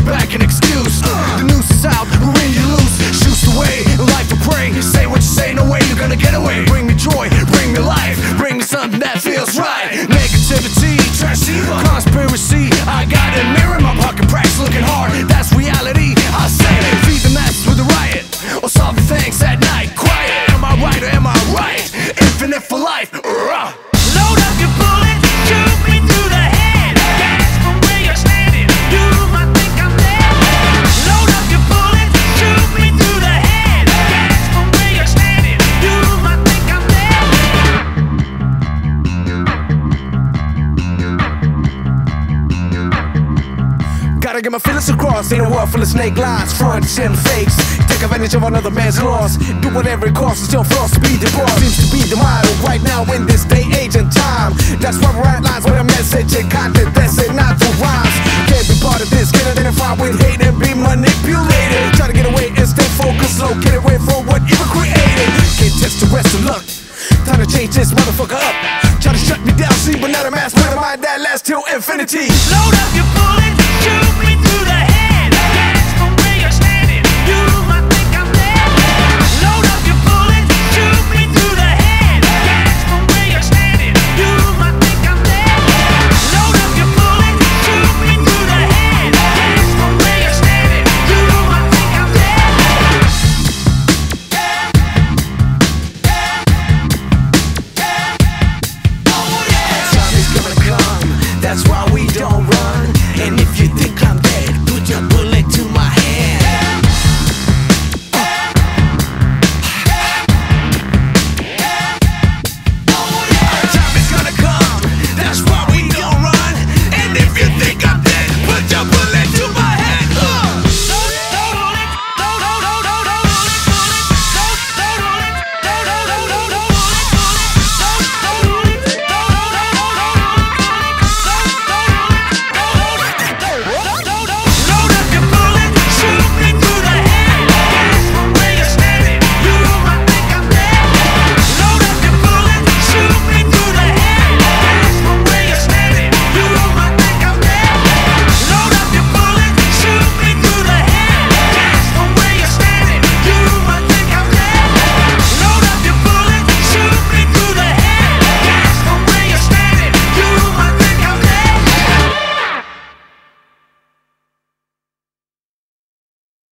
back an excuse. The noose is out, we're in you loose. Shoes away, life to pray. Say what you say, no way you're gonna get away. Bring me joy, bring me life, bring me something that feels right. Negativity, trashy, conspiracy. I got a mirror in my pocket, cracks looking hard. That's reality, I say it. Feed the masses with a riot, or solve the things at night. Quiet, am I right or am I right? Infinite for life. Load up your bullet, shoot me through the head. Gas from where you're standing, you might think I'm dead. Load up your bullet, shoot me through the head. Gas from where you're standing, you might think I'm dead. Gotta get my feelings across in a world full of snake lines, fronts and fakes. Take advantage of another man's loss. Do whatever it costs until floss to be the boss. Seems to be the motto right now in this day, age, and time. That's why we write lines with a message and content that's it, not the rhymes. Can't be part of this, get identified with hate and be manipulated. Try to get away and stay focused, low, get away from what you created. Can't test the rest of luck. Time to change this motherfucker up. Try to shut me down, see, but not a mass mind that lasts till infinity. Load